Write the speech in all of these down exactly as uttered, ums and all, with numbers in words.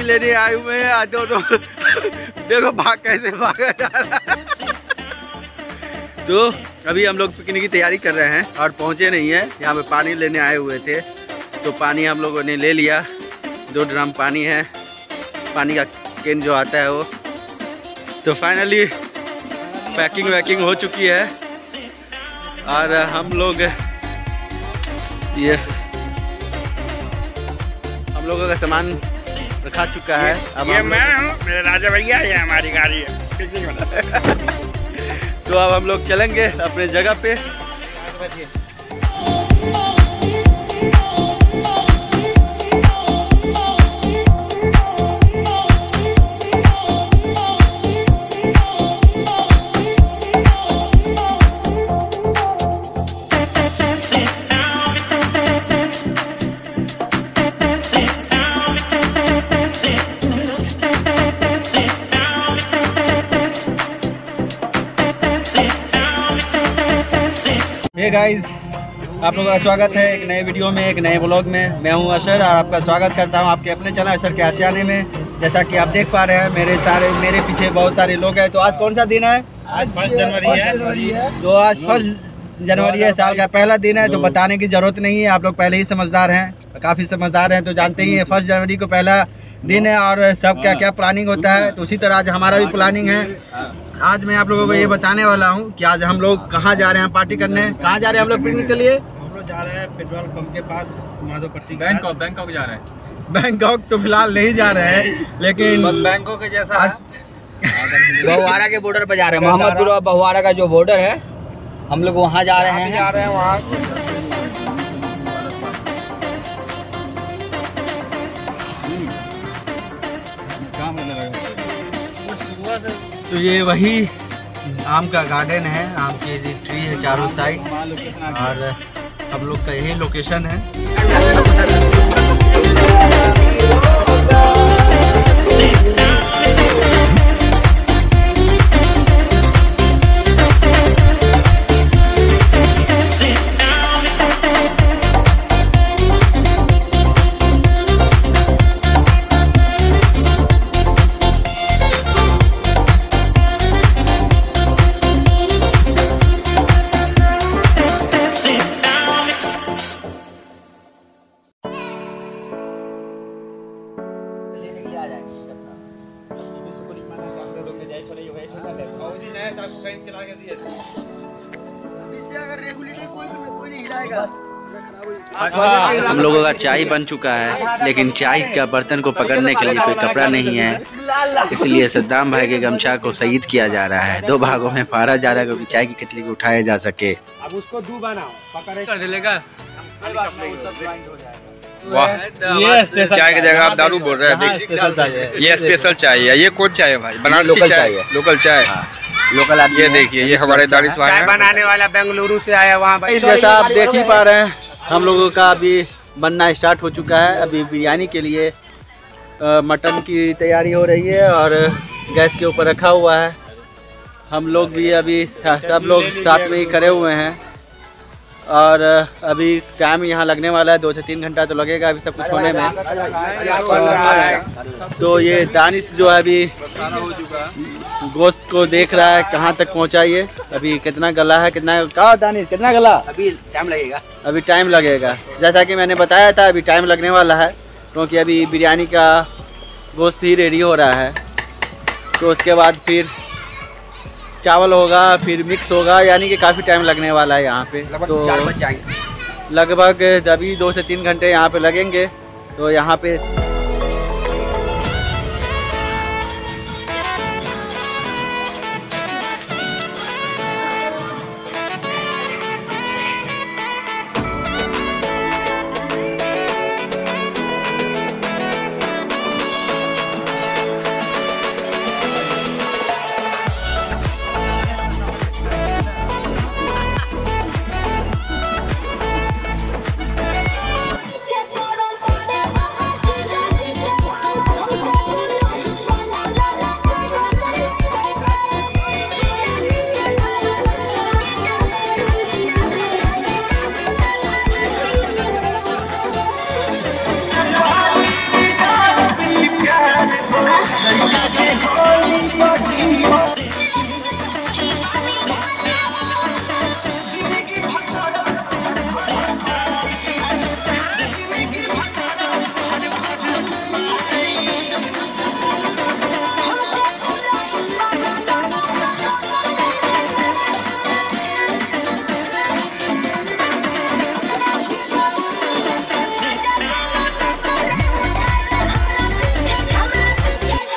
लेने आए हुए हैं। आज तो, तो देखो भाग कैसे भागा जा रहा है। तो अभी हम लोग पिकनिक की तैयारी कर रहे हैं और पहुंचे नहीं है। यहाँ पे पानी लेने आए हुए थे तो पानी हम लोगों ने ले लिया। दो ड्रम पानी है, पानी का कैन जो आता है वो। तो फाइनली पैकिंग वैकिंग हो चुकी है और हम लोग ये हम लोगों का सामान रखा चुका है। अब ये मैं हूँ, मेरे राजा भैया, ये हमारी गाड़ी है। तो अब हम लोग चलेंगे अपने जगह पे। हे गाइस, आप लोगों का स्वागत है एक नए वीडियो में, एक नए ब्लॉग में। मैं हूं अशर और आपका स्वागत करता हूं आपके अपने चैनल अशर के आशियाने में। जैसा कि आप देख पा रहे हैं मेरे सारे मेरे पीछे बहुत सारे लोग हैं। तो आज कौन सा दिन है? आज फर्स्ट जनवरी है। तो आज फर्स्ट जनवरी है, साल का पहला दिन है। तो बताने की जरूरत नहीं है, आप लोग पहले ही समझदार हैं, काफ़ी समझदार हैं। तो जानते ही हैं फर्स्ट जनवरी को पहला दिन है और सब क्या क्या प्लानिंग होता है। तो उसी तरह आज हमारा भी प्लानिंग है। आज मैं आप लोगों को ये बताने वाला हूँ कि आज हम लोग कहाँ जा रहे हैं पार्टी करने। कहाँ जा रहे हैं हम लोग पिकनिक के लिए? हम लोग जा रहे हैं पेट्रोल पंप के पास, माधोपट्टी। बैंकॉक बैंकॉक जा रहे हैं। बैंकॉक तो फिलहाल नहीं जा रहे हैं, लेकिन बस बैंकॉक के जैसा आज बहुआरा के बॉर्डर पर जा रहे हैं। मोहम्मदपुर और बहुआरा का जो बॉर्डर है, हम लोग वहाँ जा रहे हैं। जा रहे हैं वहाँ। तो ये वही आम का गार्डन है, आम की ट्री है चारों साइड और हम लोग का यही लोकेशन है। हम लोगों का चाय बन चुका है, लेकिन चाय का बर्तन को पकड़ने के लिए कोई कपड़ा नहीं है, इसलिए सद्दाम भाई के गमछा को शहीद किया जा रहा है। दो भागों में फाड़ा जा रहा है क्योंकि चाय की केतली को उठाया जा सके। अब उसको दू बनाओ, पकड़े वाह, ये चाय की जगह आप दारू बोल रहे हैं। ये स्पेशल चाय है। ये कौन चाय है भाई? बनारसी चाय है, लोकल चाय। लोकल ये देखिए, ये हमारे दानिश भाई हैं। बनाने वाला बेंगलुरु से आया वहाँ भाई। जैसा आप देख ही पा रहे हैं, हम लोगों का अभी बनना स्टार्ट हो चुका है। अभी बिरयानी के लिए आ, मटन की तैयारी हो रही है और गैस के ऊपर रखा हुआ है। हम लोग भी अभी सब लोग साथ में ही खड़े हुए हैं और अभी टाइम यहाँ लगने वाला है, दो से तीन घंटा तो लगेगा अभी सब कुछ होने में। तो ये दानिश जो है अभी गोश्त को देख रहा है कहाँ तक पहुँचा ये, अभी कितना गला है, कितना कहा दानिश कितना गला? अभी टाइम लगेगा, अभी टाइम लगेगा। जैसा कि मैंने बताया था अभी टाइम लगने वाला है, क्योंकि अभी बिरयानी का गोश्त ही रेडी हो रहा है। तो उसके बाद फिर चावल होगा, फिर मिक्स होगा, यानी कि काफ़ी टाइम लगने वाला है यहाँ पे। तो लगभग अभी दो से तीन घंटे यहाँ पे लगेंगे। तो यहाँ पे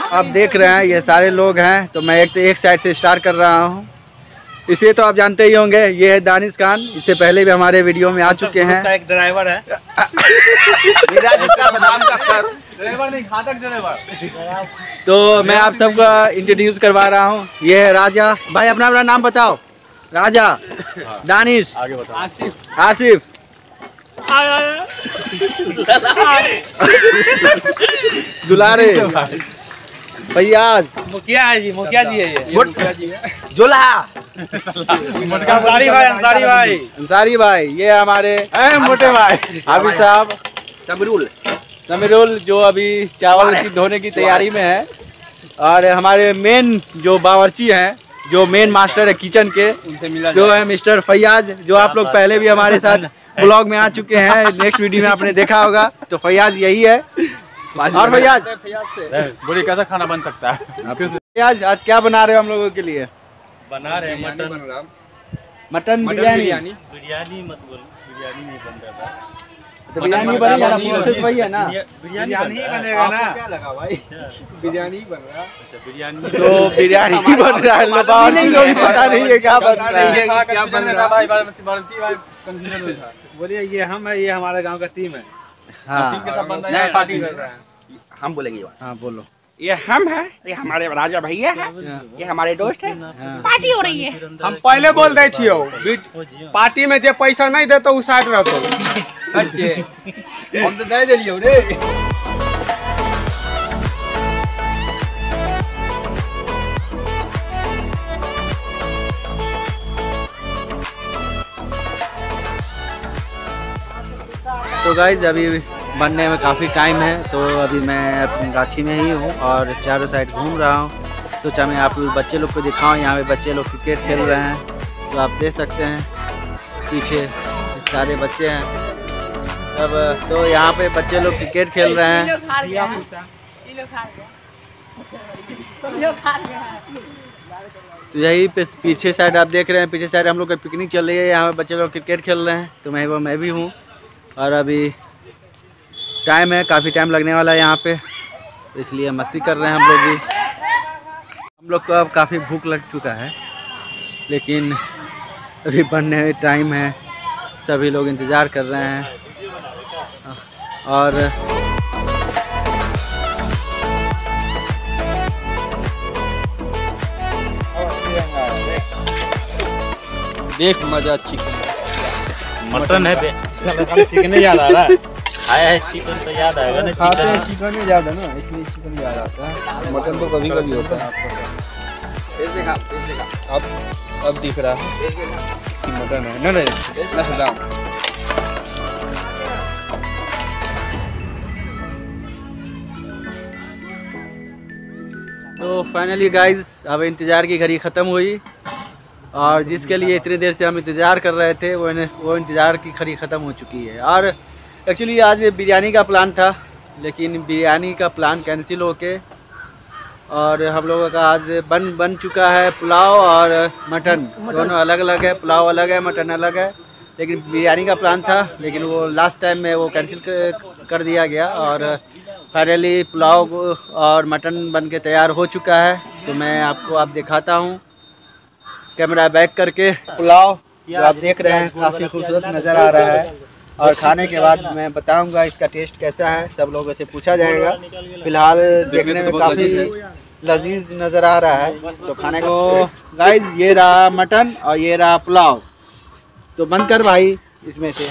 आप देख रहे हैं ये सारे लोग हैं, तो मैं एक एक साइड से स्टार्ट कर रहा हूँ। इसे तो आप जानते ही होंगे, ये है दानिश खान। इससे पहले भी हमारे वीडियो में आ चुके हैं। एक ड्राइवर है ड्राइवर नहीं, घातक ड्राइवर। तो मैं आप सबका इंट्रोड्यूस करवा रहा हूँ। ये है राजा भाई, अपना अपना नाम बताओ। राजा, दानिश, आगे बताओ। आसिफ, आसिफ, दुलारे, फैयाज, मुखिया है जी, मुखिया जी है ये, मुखिया जी है। जुल्हा, अंसारी भाई, अंसारी भाई, अंसारी भाई, ये हमारे मोटे भाई हाफिज साहब, समीरुल, समीरुल जो अभी चावल की धोने की तैयारी में है। और हमारे मेन जो बावर्ची हैं, जो मेन मास्टर है किचन के, उनसे मिला जो है मिस्टर फैयाज, जो आप लोग पहले भी हमारे साथ ब्लॉग में आ चुके हैं। नेक्स्ट वीडियो में आपने देखा होगा। तो फैयाज यही है। और फैयाज बोलिए कैसा खाना बन सकता है? फैयाज आज क्या बना रहे हो हम लोगों के लिए? बना रहे हैं मटन, मटन बिरयानी। बिरयानी मत बोल, बिरयानी नहीं बन रहा था। तो बिरयानी बनेगा, प्रोसेस वही है ना? बिरयानी ही बनेगा ना? क्या लगा भाई? बिरयानी बन रहा है। अच्छा बिरयानी, तो बिरयानी बन रहा है। लो बावर्ची को भी पता नहीं है क्या बन रहा है। क्या बन रहा है भाई? बावर्ची भाई कंफ्यूजन में था। बोलिए ये हम है, ये हमारे गांव का टीम है। हाँ, टीम के साथ बन रहा है, पार्टी कर रहा है। हम बोलेंगे। हाँ बोलो। ये हम है, ये हमारे राजा भैया है, ये हमारे दोस्त है। पार्टी हो रही है। हम पहले बोल रहे छियो पार्टी में जे पैसा नहीं दे तो उ साइड रहतो। अच्छे हम तो दे दिलियो रे। तो गाइस अभी बनने में काफ़ी टाइम है, तो अभी मैं अपनी गाछी में ही हूँ और चारों साइड घूम रहा हूँ। सोचा मैं आप बच्चे लोग को दिखाऊँ। यहाँ पे बच्चे लोग क्रिकेट खेल रहे हैं, तो आप देख सकते हैं पीछे सारे बच्चे हैं सब। तो यहाँ पे बच्चे लोग क्रिकेट खेल रहे हैं। तो यही पे पीछे साइड आप देख रहे हैं, पीछे साइड हम लोग का पिकनिक चल रही है। यहाँ पे बच्चे लोग क्रिकेट खेल रहे हैं, तो मैं वो मैं भी हूँ। और अभी टाइम है, काफ़ी टाइम लगने वाला है यहाँ पे, तो इसलिए मस्ती कर रहे हैं हम लोग भी। हम लोग को अब काफ़ी भूख लग चुका है, लेकिन अभी बनने में टाइम है। सभी लोग इंतज़ार कर रहे हैं। और देख मज़ा, चिकन मटन है, चिकन याद आ रहा है। आया है चिकन तो याद आएगा ना? खाते हैं चिकन ही याद है ना, इसलिए चिकन याद आता है। मटन तो कभी कभी होता है। अब अब दिख रहा है कि मटन है ना? नहीं तो फाइनली गाइज अब इंतज़ार की घड़ी ख़त्म हुई, और जिसके लिए इतनी देर से हम इंतज़ार कर रहे थे वो वो इंतज़ार की घड़ी ख़त्म हो चुकी है। और एक्चुअली आज बिरयानी का प्लान था, लेकिन बिरयानी का प्लान कैंसिल होके और हम लोगों का आज बन बन चुका है पुलाव और मटन। दोनों अलग अलग है, पुलाव अलग है, मटन अलग है। लेकिन बिरयानी का प्लान था, लेकिन वो लास्ट टाइम में वो कैंसिल कर दिया गया। और फाइनली पुलाव और मटन बन के तैयार हो चुका है। तो मैं आपको आप दिखाता हूँ कैमरा बैक करके। पुलाव जो आप देख रहे हैं काफ़ी खूबसूरत नज़र आ रहा है, और खाने के बाद मैं बताऊंगा इसका टेस्ट कैसा है। सब लोगों से पूछा जाएगा। फिलहाल देखने में काफ़ी लजीज नज़र आ रहा है। तो खाने को गाइस ये रहा मटन और ये रहा पुलाव। तो बंद कर भाई इसमें से।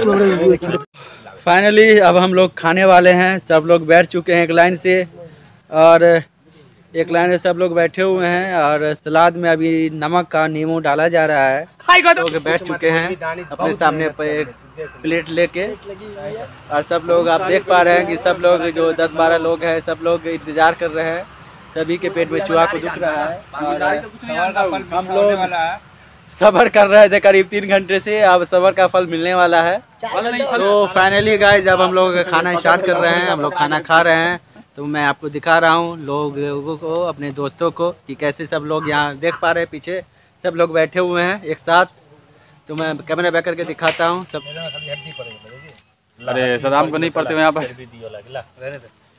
फाइनली अब हम लोग खाने वाले हैं। सब लोग बैठ चुके हैं एक लाइन से, और एक लाइन से सब लोग बैठे हुए हैं। और सलाद में अभी नमक का नींबू डाला जा रहा है। लोग बैठ चुके हैं अपने सामने पे प्लेट लेके, और सब लोग आप देख पा रहे हैं कि सब लोग जो दस बारह लोग हैं सब लोग इंतजार कर रहे हैं। सभी के पेट में चूहा को दुख रहा है, और हम लोग सब्र कर रहे थे करीब तीन घंटे से। अब सब्र का फल मिलने वाला है। तो फाइनली गाइस अब हम लोग खाना स्टार्ट कर रहे हैं। हम लोग खाना खा रहे हैं, तो मैं आपको दिखा रहा हूँ लोगों को, अपने दोस्तों को, कि कैसे सब लोग यहाँ देख पा रहे हैं पीछे सब लोग बैठे हुए हैं एक साथ। तो मैं कैमरा बैक करके दिखाता हूँ सब। अरे सदाम को नहीं पड़ते यहाँ पर।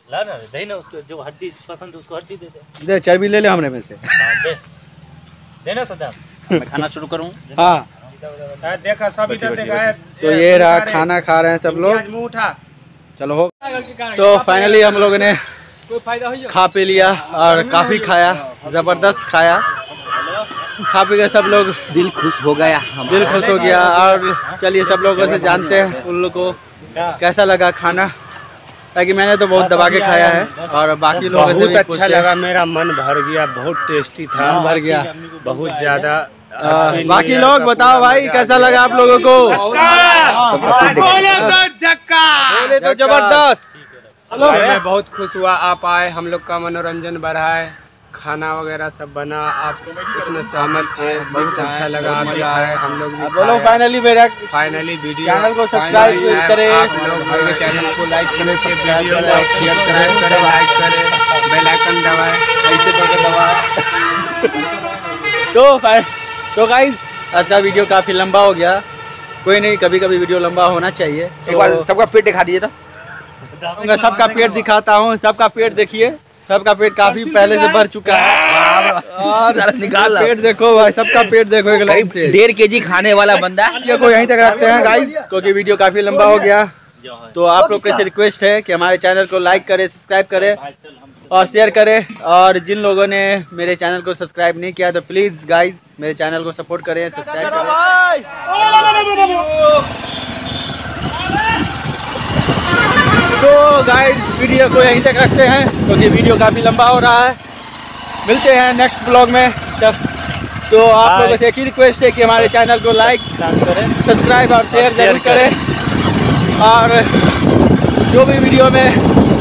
ला ना दही ना उसको, जो हड्डी पसंद है उसको हड्डी दे दे। दे चर्बी ले ले हमने में से। दे देना सदा। मैं खाना शुरू करूं? हाँ देखा सब इधर देखा है। तो ये रहा, खाना खा रहे हैं सब लोग। मुंह उठा। चलो हो। तो फाइनली हम लोगों ने खा पी लिया और काफी खाया, जबरदस्त खाया। खा पी के सब लोग दिल खुश हो गया, दिल खुश हो गया। और चलिए सब लोगों से जानते हैं उन लोग को कैसा लगा खाना, ताकि मैंने तो बहुत दबा के खाया है और बाकी लोगों से भी बहुत अच्छा पूछते हैं। लगा, मेरा मन भर गया, बहुत टेस्टी था, भर गया बहुत ज्यादा। आ, बाकी लोग बताओ भाई कैसा लगा आप लोगों को? बोले तो झक्का, बोले तो जबरदस्त। मैं बहुत खुश हुआ आप आए, हम लोग का मनोरंजन बढ़ा है, खाना वगैरह सब बना, आप उसमें सहमत थे, बहुत अच्छा लगा। आप भी खाए, हम लोग भी बोलो खाए। फाइनली मेरा फाइनली वीडियो चैनल को सब्सक्राइब करें, आप लोग मेरे चैनल को लाइक करें, वीडियो को शेयर करें, करें लाइक करें, बेल आइकन दबाएं, ऐसे करके दबाएं। तो फाइ- तो गाइस आज का वीडियो काफी लंबा हो गया, कोई नहीं, कभी कभी वीडियो लंबा होना चाहिए। एक बार सबका पेट दिखा दीजिए तो। मैं सबका पेट दिखाता हूँ, सबका पेट देखिए, सबका पेट काफी पहले से भर चुका है। और निकाल पेट देखो भाई, सबका पेट देखो एक लाइन से। डेढ़ के जी खाने वाला बंदा। वीडियो को यहीं तक रखते हैं गाइस, क्योंकि वीडियो काफी लंबा हो गया। तो आप लोग से रिक्वेस्ट है कि हमारे चैनल को लाइक करें, सब्सक्राइब करें और शेयर करें। और जिन लोगों ने मेरे चैनल को सब्सक्राइब नहीं किया तो प्लीज़ गाइस मेरे चैनल को सपोर्ट करें, सब्सक्राइब करें। तो गाइस वीडियो को यहीं तक रखते हैं, क्योंकि वीडियो काफ़ी लंबा हो रहा है। मिलते हैं नेक्स्ट ब्लॉग में तब। तो आप लोगों से एक ही रिक्वेस्ट है कि हमारे चैनल को लाइक करें, सब्सक्राइब और शेयर जरूर करें। और जो भी वीडियो में